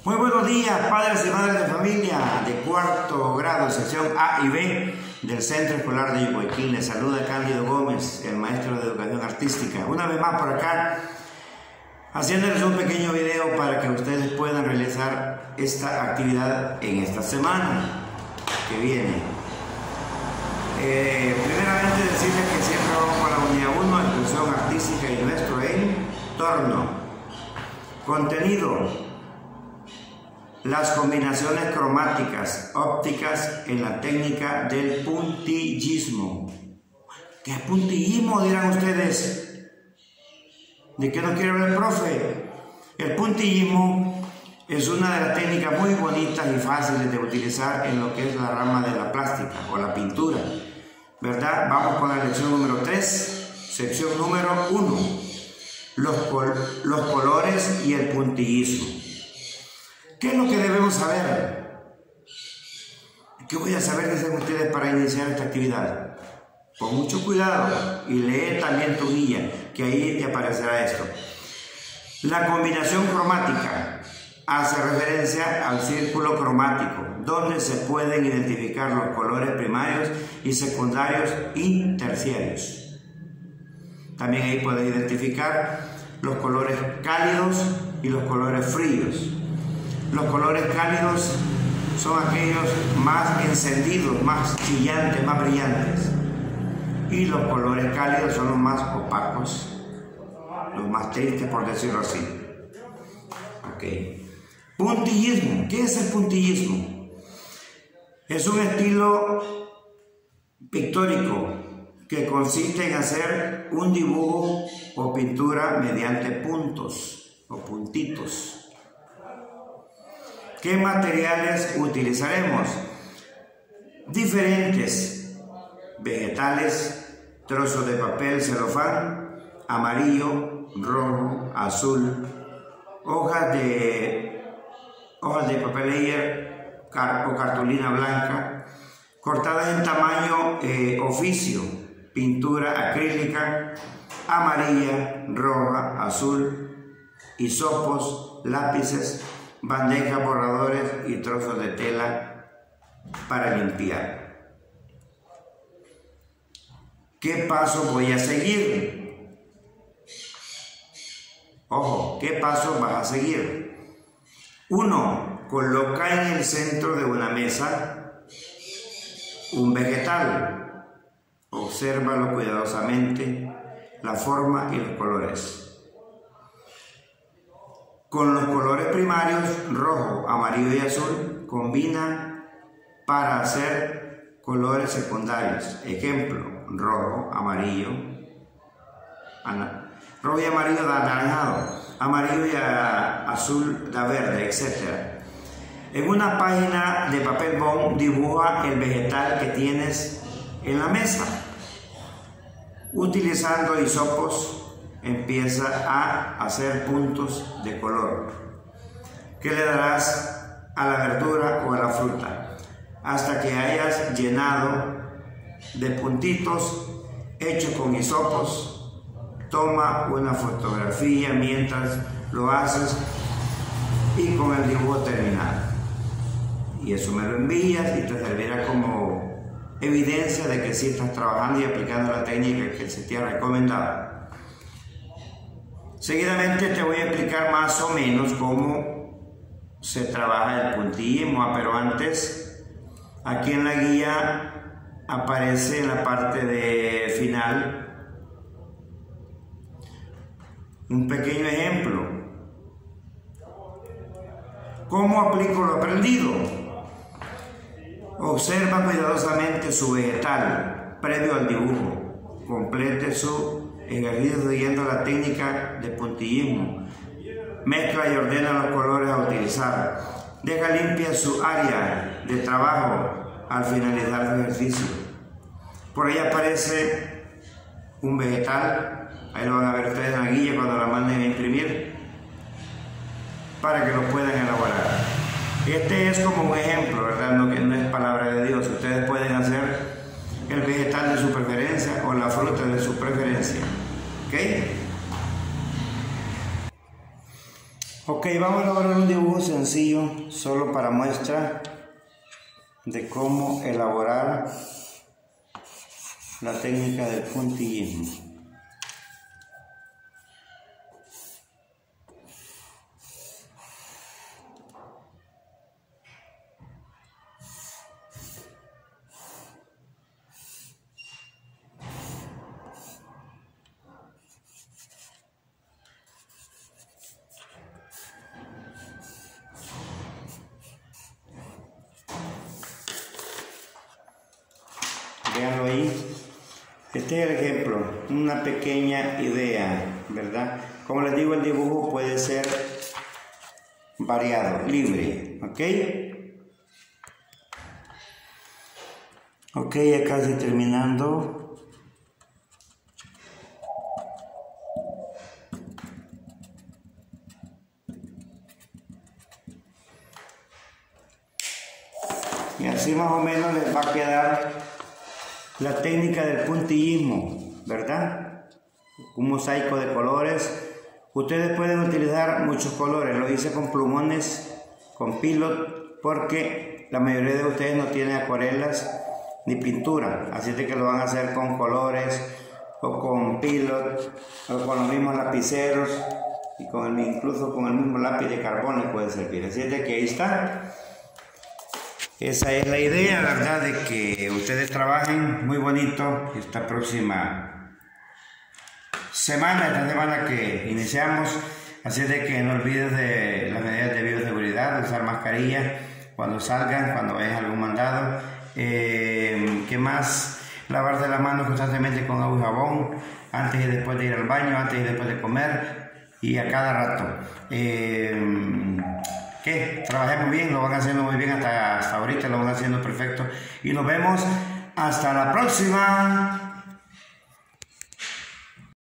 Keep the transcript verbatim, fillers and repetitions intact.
Muy buenos días, padres y madres de familia de cuarto grado, sección A y B del Centro Escolar de Yucuayquín. Les saluda Cándido Gómez, el maestro de Educación Artística. Una vez más por acá, haciéndoles un pequeño video para que ustedes puedan realizar esta actividad en esta semana que viene. Eh, primeramente decirles que siempre vamos con la unidad uno, Expresión Artística y nuestro entorno. Contenido: las combinaciones cromáticas ópticas en la técnica del puntillismo. ¿Qué es puntillismo?, dirán ustedes. ¿De qué nos quiere hablar el profe? El puntillismo es una de las técnicas muy bonitas y fáciles de utilizar en lo que es la rama de la plástica o la pintura, ¿verdad? Vamos con la lección número tres, sección número uno, los, col los colores y el puntillismo. ¿Qué es lo que debemos saber? ¿Qué voy a saber, dicen ustedes, para iniciar esta actividad? Con mucho cuidado y lee también tu guía, que ahí te aparecerá esto. La combinación cromática hace referencia al círculo cromático, donde se pueden identificar los colores primarios y secundarios y terciarios. También ahí puedes identificar los colores cálidos y los colores fríos. Los colores cálidos son aquellos más encendidos, más chillantes, más brillantes. Y los colores cálidos son los más opacos, los más tristes, por decirlo así. Ok. Puntillismo. ¿Qué es el puntillismo? Es un estilo pictórico que consiste en hacer un dibujo o pintura mediante puntos o puntitos. ¿Qué materiales utilizaremos? Diferentes: vegetales, trozos de papel celofán, amarillo, rojo, azul, hojas de, hojas de papel ayer car, o cartulina blanca, cortadas en tamaño eh, oficio, pintura acrílica, amarilla, roja, azul, hisopos, lápices, bandejas, borradores y trozos de tela para limpiar. ¿Qué paso voy a seguir? Ojo, ¿qué paso vas a seguir? Uno, coloca en el centro de una mesa un vegetal. Obsérvalo cuidadosamente, la forma y los colores. Con los colores primarios, rojo, amarillo y azul, combina para hacer colores secundarios. Ejemplo: rojo, amarillo, rojo y amarillo da anaranjado, amarillo y a, azul da verde, etcétera. En una página de papel bond, dibuja el vegetal que tienes en la mesa. Utilizando hisopos, empieza a hacer puntos de color que le darás a la verdura o a la fruta hasta que hayas llenado de puntitos hechos con hisopos. Toma una fotografía mientras lo haces y con el dibujo terminado, y eso me lo envías y te servirá como evidencia de que sí estás trabajando y aplicando la técnica que se te ha recomendado. Seguidamente te voy a explicar más o menos cómo se trabaja el puntillismo, pero antes, aquí en la guía aparece en la parte de final un pequeño ejemplo. ¿Cómo aplico lo aprendido? Observa cuidadosamente su vegetal previo al dibujo. Complete su ejercicio siguiendo la técnica de puntillismo. Mezcla y ordena los colores a utilizar. Deja limpia su área de trabajo al finalizar el ejercicio. Por ahí aparece un vegetal. Ahí lo van a ver ustedes en la guía cuando la manden a imprimir, para que lo puedan elaborar. Este es como un ejemplo, ¿verdad? No, que no es palabra de Dios. Ustedes pueden hacer el vegetal de su preferencia o la fruta de su preferencia. ¿Ok? Ok, vamos a elaborar un dibujo sencillo, solo para muestra de cómo elaborar la técnica del puntillismo. Véanlo ahí. Este es el ejemplo, una pequeña idea, ¿verdad? Como les digo, el dibujo puede ser variado, libre, ¿ok? Ok, ya casi terminando. Y así más o menos les va a quedar la técnica del puntillismo, ¿verdad? Un mosaico de colores. Ustedes pueden utilizar muchos colores. Lo hice con plumones, con pilot, porque la mayoría de ustedes no tienen acuarelas ni pintura. Así de que lo van a hacer con colores o con pilot o con los mismos lapiceros y con el, incluso con el mismo lápiz de carbón les puede servir. Así de que ahí está. Esa es la idea, ¿verdad? De que ustedes trabajen muy bonito esta próxima semana, esta semana que iniciamos. Así de que no olvides de las medidas de bioseguridad, de usar mascarilla cuando salgan, cuando vayan a algún mandado. Eh, ¿Qué más? Lavarse las manos constantemente con agua y jabón, antes y después de ir al baño, antes y después de comer, y a cada rato. Eh, ¿Qué? Trabajemos bien, lo van haciendo muy bien hasta, hasta ahorita, lo van haciendo perfecto. Y nos vemos hasta la próxima.